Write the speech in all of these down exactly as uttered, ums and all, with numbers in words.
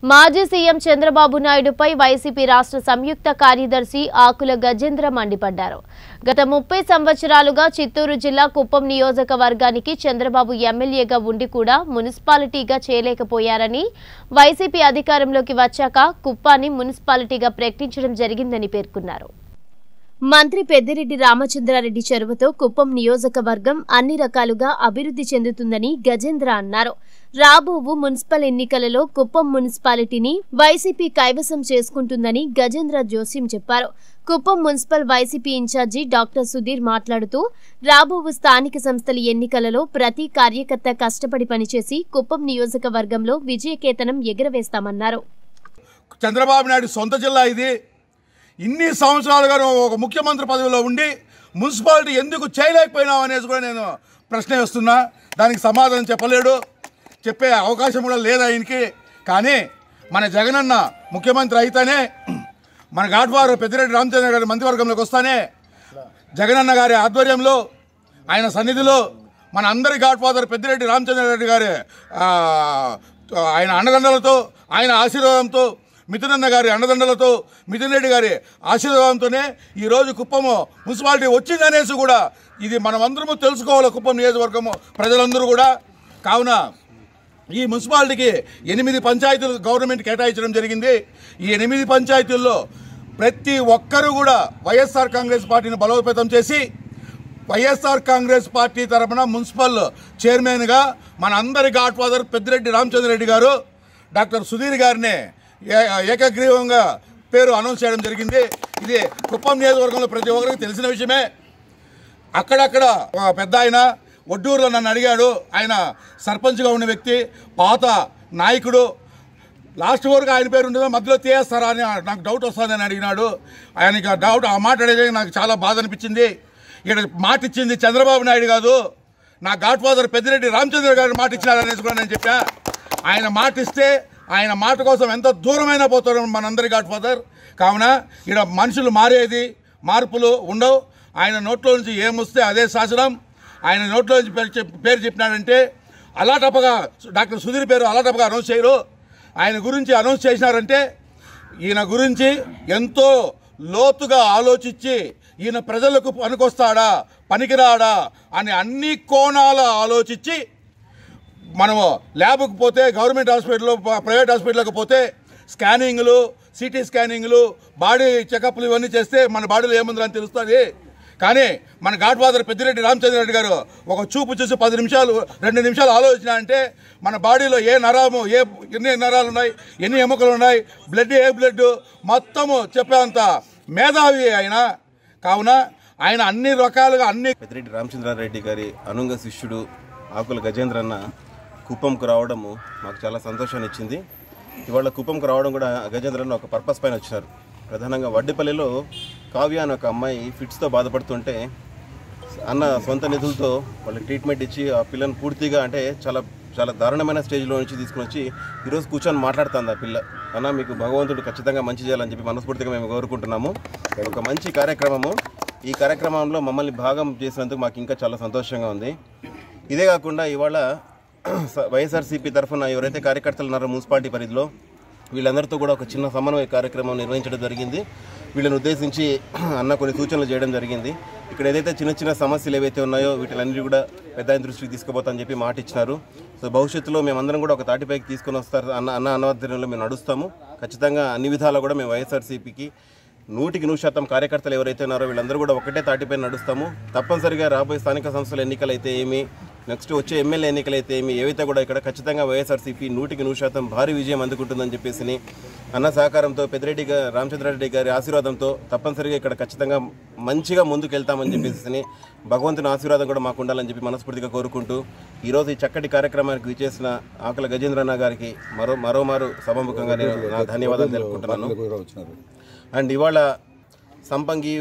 మాజీ CM Chandrababu నాయుడుపై YCP రాష్ట్ర సంయుక్త కార్యదర్శి ఆకుల గజేంద్ర మండిపడ్డారు. గత ముప్పై సంవత్సరాలుగా చిత్తూరు జిల్లా కుప్పం నియోజకవర్గానికి చంద్రబాబు ఎమ్మెల్యేగా ఉండి కూడా మున్సిపాలిటీగా చేయలేకపోయారని, వైసీపీ అధికారంలోకి వచ్చాక కుప్పాన్ని మున్సిపాలిటీగా ప్రకటించడం జరిగిందని పేర్కొన్నారు. మంత్రి పెద్దిరెడ్డి రామచంద్రారెడ్డి చొరవతో కుప్పం నియోజకవర్గం అన్ని రకాలుగా అభివృద్ధి చెందుతుందని గజేంద్ర అన్నారు. రాబోవు మున్సిపల్ ఎన్నికలలో కుప్పం మున్సిపాలిటీని వైసీపీ కైవసం చేసుకుంటుందని గజేంద్ర జోస్యం చెప్పారు. Kuppam municipal YCP in charge doctor Sudheer మాట్లాడుతూ, రాబోవు స్థానిక సంస్థల ఎన్నికలలో ప్రతి కార్యకర్త కష్టపడి పనిచేసి కుప్పం నియోజకవర్గంలో విజయకేతనం ఎగురవేస్తామన్నారు. చంద్రబాబు నాయుడు సొంత జిల్లా ఇది. ఇన్ని సంవత్సరాలుగా ఒక ముఖ్యమంత్రి పదవిలో ఉండి మున్సిపాలిటీ ఎందుకు చేయలేకపోయినావు అనేసి కూడా నేను ప్రశ్న వేస్తున్నా. దానికి సమాధానం చెప్పలేడు, చెప్పే అవకాశం కూడా లేదు ఆయనకి. కానీ మన జగనన్న ముఖ్యమంత్రి అయితేనే, మన గాడ్వారు పెద్దిరెడ్డి రామచంద్ర గారి మంత్రివర్గంలోకి వస్తానే, జగనన్న గారి ఆధ్వర్యంలో ఆయన సన్నిధిలో మన అందరి గాడ్ఫాదర్ పెద్దిరెడ్డి రామచంద్ర రెడ్డి గారి ఆయన అండదండలతో, ఆయన ఆశీర్వాదంతో, మిథునన్న గారి అండదండలతో, మిథున్ రెడ్డి గారి ఆశీర్వాదంతోనే ఈరోజు కుప్పము మున్సిపాలిటీ వచ్చిందనేసి కూడా ఇది మనమందరము తెలుసుకోవాలి. కుప్పం నియోజకవర్గము ప్రజలందరూ కూడా. కావున ఈ మున్సిపాలిటీకి ఎనిమిది పంచాయతీలు గవర్నమెంట్ కేటాయించడం జరిగింది. ఈ ఎనిమిది పంచాయతీల్లో ప్రతి ఒక్కరూ కూడా వైఎస్ఆర్ కాంగ్రెస్ పార్టీని బలోపేతం చేసి, వైఎస్ఆర్ కాంగ్రెస్ పార్టీ తరఫున మున్సిపల్ చైర్మన్గా మన అందరి godfather Peddireddy Ramachandra Reddy garu doctor Sudheer గారిని ఏకగ్రీవంగా పేరు అనౌన్స్ చేయడం జరిగింది. ఇది కుప్పం నియోజకవర్గంలో ప్రతి ఒక్కరికి తెలిసిన విషయమే. అక్కడక్కడ పెద్ద ఆయన ఒడ్డూరులో నన్ను అడిగాడు. ఆయన సర్పంచ్గా ఉన్న వ్యక్తి, పాత నాయకుడు. లాస్ట్ వరకు ఆయన పేరు ఉండదో మధ్యలో తీయేస్తారా అని నాకు డౌట్ వస్తుందని అడిగినాడు. ఆయనకి ఆ డౌట్ ఆ మాట అడిగే నాకు చాలా బాధ అనిపించింది. ఇక్కడ మాట ఇచ్చింది చంద్రబాబు నాయుడు కాదు, నా గాడ్ ఫాదర్ పెద్దిరెడ్డి రామచంద్ర గారు మాట ఇచ్చినారనేసి కూడా నేను చెప్పా. ఆయన మాట ఇస్తే ఆయన మాట కోసం ఎంత దూరమైనా పోతారు మనందరి గాడ్ ఫాదర్. కావున ఇక్కడ మనుషులు మారేది, మార్పులు ఉండవు. ఆయన నోట్లో నుంచి ఏమొస్తే అదే శాసనం. ఆయన నోట్లో నుంచి పేరు చెప్పినాడంటే అలాటప్పగా డాక్టర్ సుధీర్ పేరు అలాటప్పగా అనౌన్స్ చేయరు. ఆయన గురించి అనౌన్స్ చేసినారంటే ఈయన గురించి ఎంతో లోతుగా ఆలోచించి ఈయన ప్రజలకు పనికొస్తాడా పనికిరాడా అని అన్ని కోణాల ఆలోచించి, మనము ల్యాబ్కి పోతే, గవర్నమెంట్ హాస్పిటల్లో ప్రైవేట్ హాస్పిటల్కి పోతే స్కానింగ్లు, సిటీ స్కానింగ్లు, బాడీ చెకప్లు ఇవన్నీ చేస్తే మన బాడీలో ఏముందని తెలుస్తుంది. కానీ మన గాడ్ ఫాదర్ పెద్దిరెడ్డి రామచంద్ర రెడ్డి గారు ఒక చూపు చూసి పది నిమిషాలు రెండు నిమిషాలు ఆలోచన అంటే మన బాడీలో ఏ నరము, ఏ ఎన్ని నరాలు ఉన్నాయి, ఎన్ని ఎముకలు ఉన్నాయి, బ్లడ్ ఏ బ్లడ్ మొత్తము చెప్పేంత మేధావి ఆయన. కావున ఆయన అన్ని రకాలుగా అన్ని పెద్దిరెడ్డి రామచంద్రారెడ్డి గారి అనుంగ శిష్యుడు ఆకుల గజేంద్ర అన్న కుప్పంకు రావడము మాకు చాలా సంతోషాన్ని ఇచ్చింది. ఇవాళ కుప్పంకు రావడం కూడా గజేంద్ర అన్న ఒక పర్పస్ పైన వచ్చినారు. ప్రధానంగా వడ్డిపల్లిలో కావ్య అని ఒక అమ్మాయి ఫిట్స్తో బాధపడుతుంటే అన్న సొంత నిధులతో వాళ్ళకి ట్రీట్మెంట్ ఇచ్చి ఆ పిల్లని పూర్తిగా, అంటే చాలా చాలా దారుణమైన స్టేజ్లో నుంచి తీసుకుని వచ్చి ఈరోజు కూర్చొని మాట్లాడుతుంది ఆ పిల్ల. అన్న మీకు భగవంతుడు ఖచ్చితంగా మంచి చేయాలని చెప్పి మనస్ఫూర్తిగా మేము కోరుకుంటున్నాము. ఒక మంచి కార్యక్రమము. ఈ కార్యక్రమంలో మమ్మల్ని భాగం చేసినందుకు మాకు ఇంకా చాలా సంతోషంగా ఉంది. ఇదే కాకుండా ఇవాళ వైఎస్ఆర్సీపీ తరఫున ఎవరైతే కార్యకర్తలు ఉన్నారో మున్సిపాలిటీ పరిధిలో వీళ్ళందరితో కూడా ఒక చిన్న సమన్వయ కార్యక్రమం నిర్వహించడం జరిగింది. వీళ్ళని ఉద్దేశించి అన్న కొన్ని సూచనలు చేయడం జరిగింది. ఇక్కడ ఏదైతే చిన్న చిన్న సమస్యలు ఏవైతే ఉన్నాయో వీటిలన్నీ కూడా పెద్ద ఆయన దృష్టికి తీసుకుపోతామని చెప్పి మాట ఇచ్చినారు. సో భవిష్యత్తులో మేమందరం కూడా ఒక తాటిపైకి తీసుకొని వస్తారు అన్న అన్న అన్నవర్ధనంలో మేము నడుస్తాము. ఖచ్చితంగా అన్ని విధాలా కూడా మేము వైఎస్ఆర్సీపీకి నూటికి నూరు శాతం కార్యకర్తలు ఎవరైతే ఉన్నారో వీళ్ళందరూ కూడా ఒకటే తాటిపై నడుస్తాము. తప్పనిసరిగా రాబోయే స్థానిక సంస్థల ఎన్నికలైతే ఏమి, నెక్స్ట్ వచ్చే ఎమ్మెల్యే ఎన్నికలైతే ఏమి, ఏవైతే కూడా ఇక్కడ ఖచ్చితంగా వైఎస్ఆర్సీపీ నూటికి నూరు శాతం భారీ విజయం అందుకుంటుందని చెప్పేసి అన్న సహకారంతో, పెద్దిరెడ్డి గారి రామచంద్రారెడ్డి గారి ఆశీర్వాదంతో తప్పనిసరిగా ఇక్కడ ఖచ్చితంగా మంచిగా ముందుకు వెళ్తామని చెప్పేసి భగవంతుని ఆశీర్వాదం కూడా మాకు ఉండాలని చెప్పి మనస్ఫూర్తిగా కోరుకుంటూ ఈరోజు ఈ చక్కటి కార్యక్రమానికి విచ్చేసిన ఆకుల గజేంద్రన్న గారికి మరో మరోమారు సభాముఖంగా నేను నా ధన్యవాదాలు తెలుపుకుంటున్నాను. అండ్ ఇవాళ సంపంగి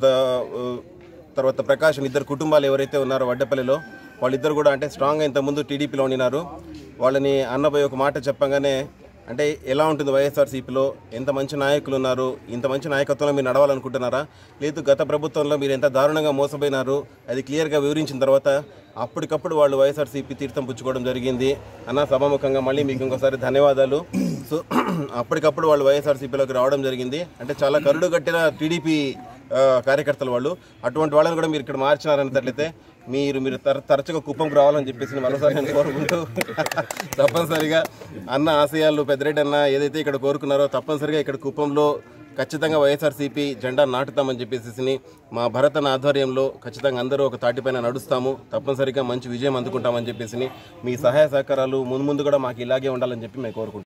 తర్వాత ప్రకాశం ఇద్దరు కుటుంబాలు ఎవరైతే ఉన్నారో వడ్డపల్లిలో వాళ్ళిద్దరు కూడా అంటే స్ట్రాంగ్గా ఇంతకుముందు టీడీపీలో ఉండినారు. వాళ్ళని అన్నపై ఒక మాట చెప్పగానే అంటే ఎలా ఉంటుంది వైఎస్ఆర్సీపీలో, ఎంత మంచి నాయకులు ఉన్నారు, ఇంత మంచి నాయకత్వంలో మీరు నడవాలనుకుంటున్నారా, లేదు గత ప్రభుత్వంలో మీరు ఎంత దారుణంగా మోసపోయినారు అది క్లియర్గా వివరించిన తర్వాత అప్పటికప్పుడు వాళ్ళు వైఎస్ఆర్సీపీ తీర్థం పుచ్చుకోవడం జరిగింది అన్న. సభాముఖంగా మళ్ళీ మీకు ఇంకోసారి ధన్యవాదాలు. సో అప్పటికప్పుడు వాళ్ళు వైఎస్ఆర్సీపీలోకి రావడం జరిగింది. అంటే చాలా కరుడు కట్టిన టీడీపీ కార్యకర్తలు వాళ్ళు. అటువంటి వాళ్ళని కూడా మీరు ఇక్కడ మార్చినారన్నట్లయితే మీరు మీరు తర తరచుగా కుప్పంకు రావాలని చెప్పేసి మరోసారి నేను కోరుకుంటూ తప్పనిసరిగా అన్న ఆశయాలు పెద్దరెడ్డి అన్న ఏదైతే ఇక్కడ కోరుకున్నారో తప్పనిసరిగా ఇక్కడ కుప్పంలో ఖచ్చితంగా వైఎస్ఆర్సీపీ జెండా నాటుతామని చెప్పేసి మా భరత్ అన్న ఆధ్వర్యంలో ఖచ్చితంగా అందరూ ఒక తాటిపైన నడుస్తాము, తప్పనిసరిగా మంచి విజయం అందుకుంటామని చెప్పేసి మీ సహాయ సహకారాలు ముందు ముందు కూడా మాకు ఇలాగే ఉండాలని చెప్పి మేము కోరుకుంటాం.